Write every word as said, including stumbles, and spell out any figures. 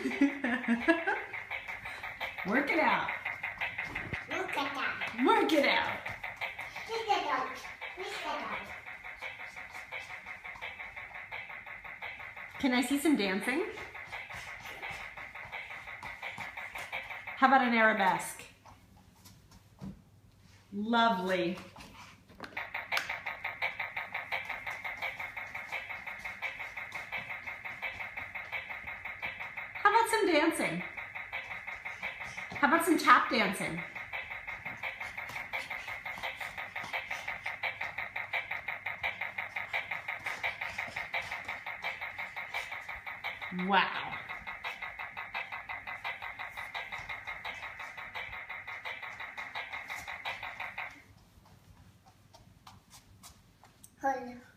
Work it out. Look at that. Work it out. Look at that. Look at that. Can I see some dancing? How about an arabesque? Lovely. How about some dancing? How about some tap dancing? Wow. Hold on.